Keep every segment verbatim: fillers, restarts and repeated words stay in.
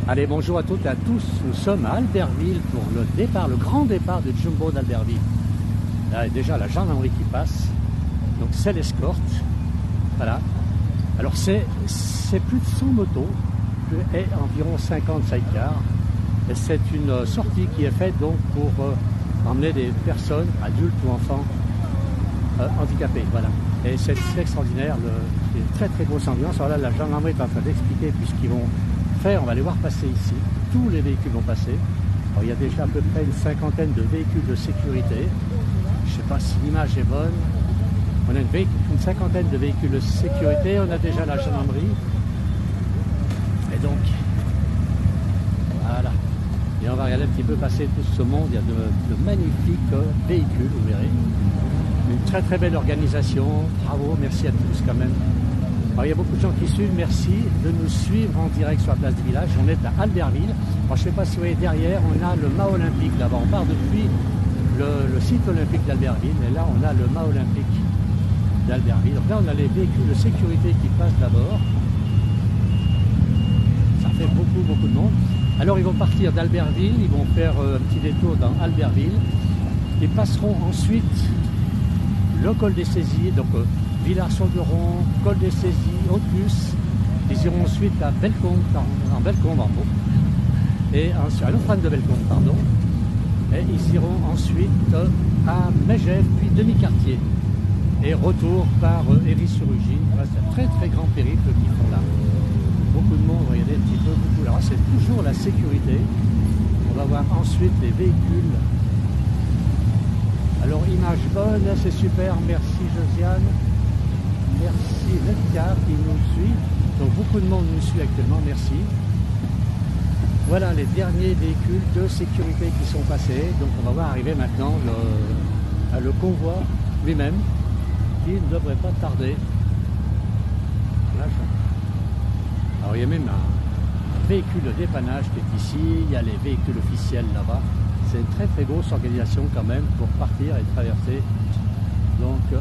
Allez, bonjour à toutes et à tous. Nous sommes à Albertville pour le départ, le grand départ de Jumbo d'Albertville. Là, il y a déjà la gendarmerie qui passe. Donc, c'est l'escorte. Voilà. Alors, c'est plus de cent motos et environ cinquante sidecars. Et c'est une sortie qui est faite donc pour euh, emmener des personnes, adultes ou enfants, euh, handicapés. Voilà. Et c'est extraordinaire. Le, c'est une très très grosse ambiance. Alors là, la gendarmerie est en train d'expliquer puisqu'ils vont faire, on va les voir passer ici. Tous les véhicules vont passer. Alors, il y a déjà à peu près une cinquantaine de véhicules de sécurité. Je ne sais pas si l'image est bonne. On a une, une cinquantaine de véhicules de sécurité. On a déjà la gendarmerie. Et donc, voilà. Et on va regarder un petit peu passer tout ce monde. Il y a de, de magnifiques véhicules, vous verrez. Une très très belle organisation. Bravo, merci à tous quand même. Alors, il y a beaucoup de gens qui suivent. Merci de nous suivre en direct sur la place du village. On est à Albertville. Alors, je ne sais pas si vous voyez derrière, on a le mât olympique là-bas. On part depuis le, le site olympique d'Albertville. Et là, on a le mât olympique d'Albertville. Donc là, on a les véhicules de sécurité qui passent d'abord. Ça fait beaucoup, beaucoup de monde. Alors, ils vont partir d'Albertville. Ils vont faire euh, un petit détour dans Albertville. Ils passeront ensuite le col des Saisies, donc euh, Villars-sur-Duron, col des Saisies, Autus. Ils iront ensuite à Bellecombe, en Bellecombe en haut. Et ensuite à Lofrane de Bellecombe, pardon. Et ils iront ensuite euh, à Megève, puis Demi-Quartier. Et retour par euh, Évry-sur-Ugine. Voilà, c'est un très très grand périple qu'ils font là. Beaucoup de monde, regardez un petit peu, beaucoup. Alors c'est toujours la sécurité. On va voir ensuite les véhicules. Alors, image bonne, c'est super, merci Josiane, merci Nedcar qui nous suit, donc beaucoup de monde nous suit actuellement, merci. Voilà les derniers véhicules de sécurité qui sont passés, donc on va voir arriver maintenant le, le convoi lui-même, qui ne devrait pas tarder. Alors il y a même un, un véhicule de dépannage qui est ici, il y a les véhicules officiels là-bas. C'est une très très grosse organisation quand même pour partir et traverser, donc euh,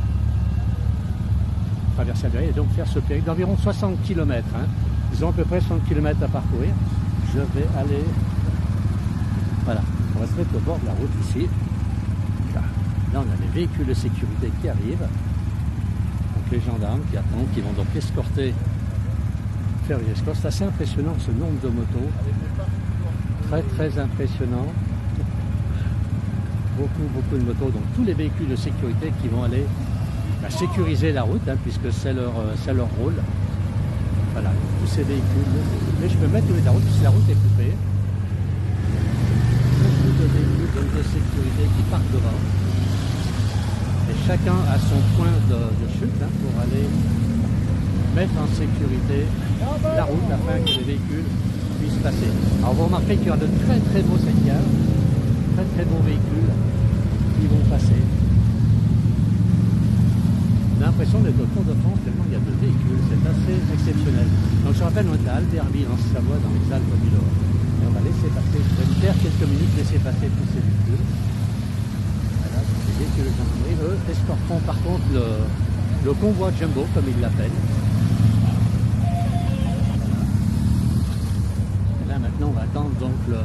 traverser la et donc faire ce périple d'environ soixante kilomètres. Hein. Ils ont à peu près soixante kilomètres à parcourir. Je vais aller, voilà, on va se mettre au bord de la route ici. Là, là on a les véhicules de sécurité qui arrivent, donc les gendarmes qui attendent, qui vont donc escorter, faire une escorte. C'est assez impressionnant ce nombre de motos, très très impressionnant. Beaucoup, beaucoup de motos, donc tous les véhicules de sécurité qui vont aller bah, sécuriser la route, hein, puisque c'est leur, euh, leur rôle. Voilà, tous ces véhicules. Mais je peux mettre au milieu de la route, puisque la route est coupée. Beaucoup de véhicules donc, de sécurité qui partent devant. Et chacun a son point de, de chute hein, pour aller mettre en sécurité la route afin que les véhicules puissent passer. Alors vous remarquez qu'il y a de très très beaux sidecars. Très très bons véhicules qui vont passer. On a l'impression d'être au Tour de France tellement il y a de véhicules, c'est assez exceptionnel. Donc je rappelle, on est à Albertville en Savoie dans les Alpes du Nord. Et on va laisser passer, je vais me faire quelques minutes, laisser passer tous ces véhicules. Voilà, ces véhicules de gendarmerie, eux, escorteront par contre le, le convoi Jumbo, comme ils l'appellent. Et là maintenant on va attendre donc le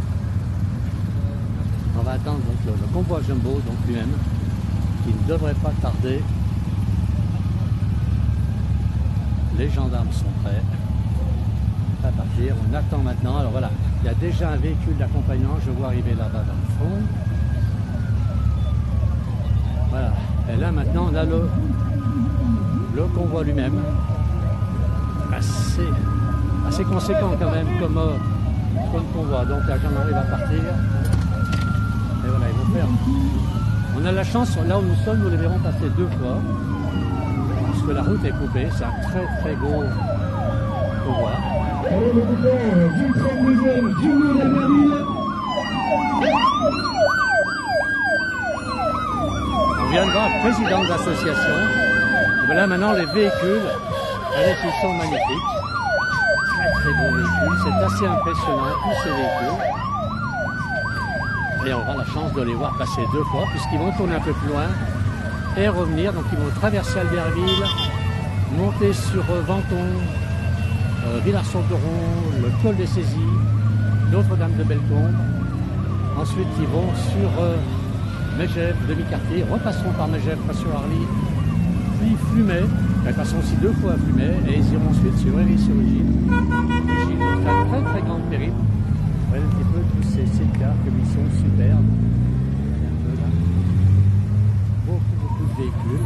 On va attendre donc le, le convoi Jumbo, donc lui-même, qui ne devrait pas tarder. Les gendarmes sont prêts à partir. On attend maintenant. Alors voilà, il y a déjà un véhicule d'accompagnement. Je vois arriver là-bas dans le fond. Voilà. Et là maintenant, on a le, le convoi lui-même. Assez, assez conséquent quand même comme, euh, comme convoi. Donc la gendarmerie va partir. Et voilà, ils vont faire. On a la chance, là où nous sommes, nous les verrons passer deux fois. Parce que la route est coupée, c'est un très très gros convoi. On vient de voir le président de l'association. Voilà maintenant les véhicules, allez, ils sont magnifiques. Très très beaux véhicules, c'est assez impressionnant, tous ces véhicules. Et on aura la chance de les voir passer deux fois, puisqu'ils vont tourner un peu plus loin et revenir. Donc ils vont traverser Albertville, monter sur Venton, euh, Villars-sur-Doron, le col des Saisies, Notre-Dame de Bellecombe. Ensuite, ils vont sur euh, Megève, demi-quartier, repasseront par Megève, pas sur Arly, puis Flumet, ils passeront aussi deux fois à Flumet, et ils iront ensuite sur Évry-sur-Ugine. Donc un très très grand périple. Vous voyez un petit peu tous ces, ces cars comme ils sont superbes. Un peu là. Beaucoup beaucoup de véhicules.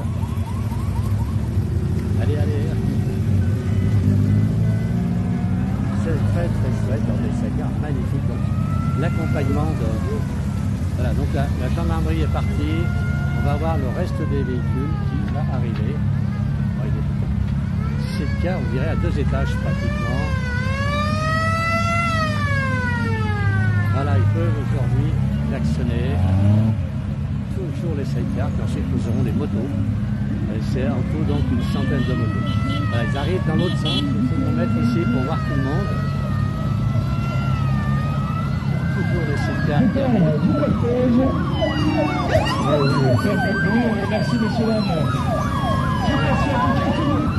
Allez, allez. C'est très très chouette dans des cars magnifiques. Donc l'accompagnement de. Voilà, donc la, la gendarmerie est partie. On va voir le reste des véhicules qui va arriver. Ces cars, on dirait à deux étages pratiquement. Voilà, ils peuvent aujourd'hui klaxonner. Toujours les sidecars, puis ensuite nous aurons les motos. C'est en tout donc une centaine de motos. Voilà, ils arrivent dans l'autre sens. J'essaie de me mettre ici pour voir tout le monde. Toujours les sidecars qui arrivent. Merci messieurs dames. Merci à tous.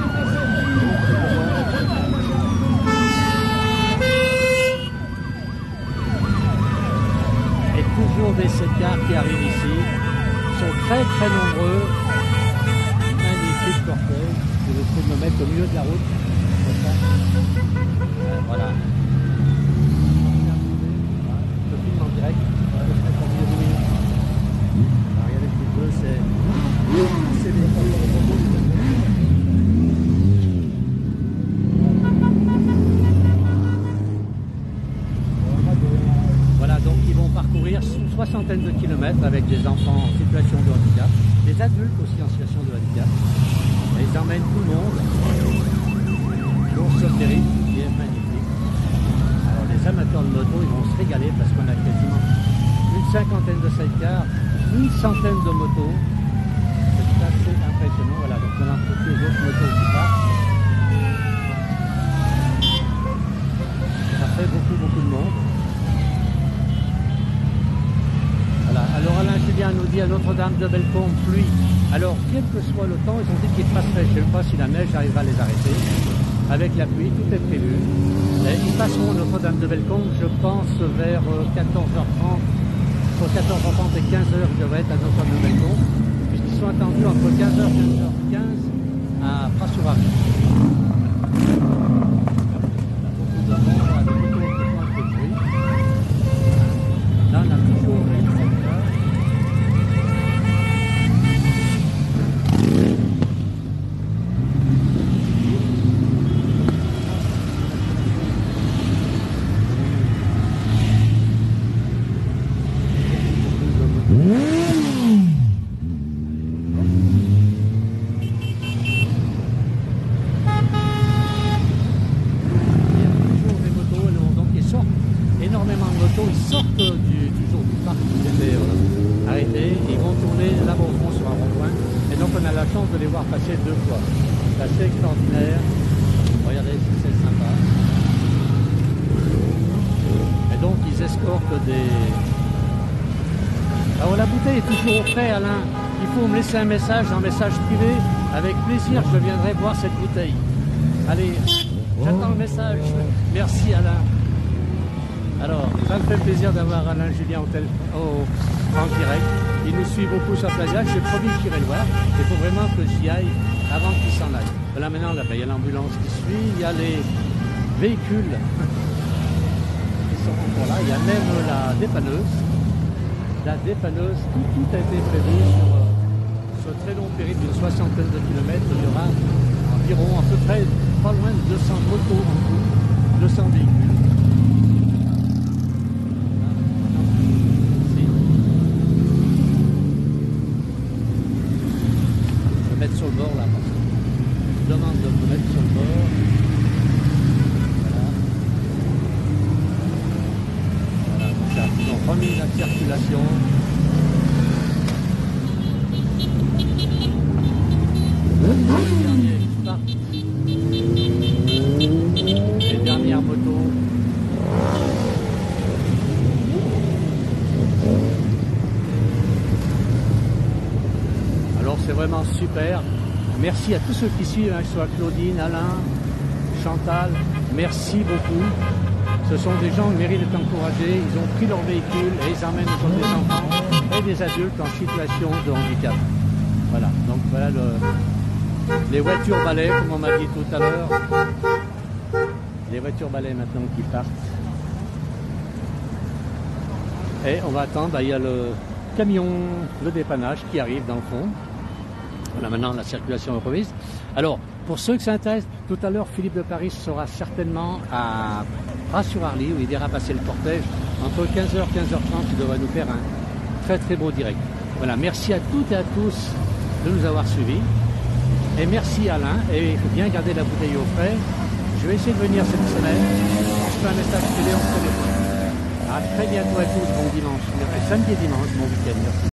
Et toujours des sidecars qui arrivent ici. Ils sont très très nombreux. Magnifique cortège. Je vais essayer de me mettre au milieu de la route. Euh, voilà. Je filme en direct. Je vais mettre au milieu du milieu. Regardez un petit peu, c'est. C'est des parcourir une soixantaine de kilomètres avec des enfants en situation de handicap, des adultes aussi en situation de handicap. Et ils emmènent tout le monde pour ce périple qui est magnifique. Alors les amateurs de moto, ils vont se régaler parce qu'on a quasiment une cinquantaine de sidecars, une centaine de motos. C'est assez impressionnant. Voilà, donc on a toutes les autres motos qui partent. Ça fait beaucoup, beaucoup de monde. Alors Alain Julien nous dit à Notre-Dame de Bellecombe, pluie. Alors quel que soit le temps, ils ont dit qu'ils passeraient. Je ne sais pas si la neige arrivera à les arrêter. Avec la pluie, tout est prévu. Et ils passeront à Notre-Dame de Bellecombe, je pense, vers quatorze heures trente. Entre quatorze heures trente et quinze heures, ils devraient être à Notre-Dame de Bellecombe. Puisqu'ils sont attendus entre quinze heures et quinze heures quinze à Pras-sur-Arly. Beaucoup de monde, à des motos qui font un peu de bruit. Là, on a toujours une énormément de motos, ils sortent du, toujours du parc où ils étaient euh, arrêtés, ils vont tourner là-bas au fond sur un rond-point, et donc on a la chance de les voir passer deux fois. C'est assez extraordinaire. Regardez, c'est sympa. Et donc ils escortent des... Alors la bouteille est toujours au frais, Alain. Il faut me laisser un message, un message privé. Avec plaisir, je viendrai boire cette bouteille. Allez, j'attends le message. Merci, Alain. Alors, ça me fait plaisir d'avoir Alain Julien au, au, en direct. Il nous suit beaucoup sur Plaza. J'ai promis que j'irai le voir. Il faut vraiment que j'y aille avant qu'il s'en aille. Là maintenant, là, il y a l'ambulance qui suit, il y a les véhicules qui sont encore là. Il y a même la dépanneuse. La dépanneuse, tout, tout a été prévu sur euh, ce très long périple d'une soixantaine de kilomètres. Il y aura environ à peu près pas loin de deux cents motos en tout, deux cents véhicules. Sur le bord là, parce que je demande de me mettre sur le bord. Voilà. Voilà, donc ils ont remis la circulation. Les derniers qui partent. Les dernières motos. Alors c'est vraiment super. Merci à tous ceux qui suivent, hein, que ce soit Claudine, Alain, Chantal, merci beaucoup. Ce sont des gens qui méritent d'être encouragés. Ils ont pris leur véhicule et ils emmènent des enfants et des adultes en situation de handicap. Voilà, donc voilà le, les voitures balais, comme on m'a dit tout à l'heure. Les voitures balais maintenant qui partent. Et on va attendre, bah, il y a le camion, le dépannage qui arrive dans le fond. Voilà, maintenant la circulation est reprise. Alors, pour ceux qui s'intéressent, tout à l'heure, Philippe de Paris sera certainement à Ras-sur-Arly, où il ira passer le cortège. Entre quinze heures et quinze heures trente, il devrait nous faire un très très beau direct. Voilà, merci à toutes et à tous de nous avoir suivis. Et merci Alain, et il faut bien garder la bouteille au frais. Je vais essayer de venir cette semaine. Je fais un message télé, on se téléphone. À très bientôt à tous, bon dimanche. Samedi et dimanche, bon week-end. Merci.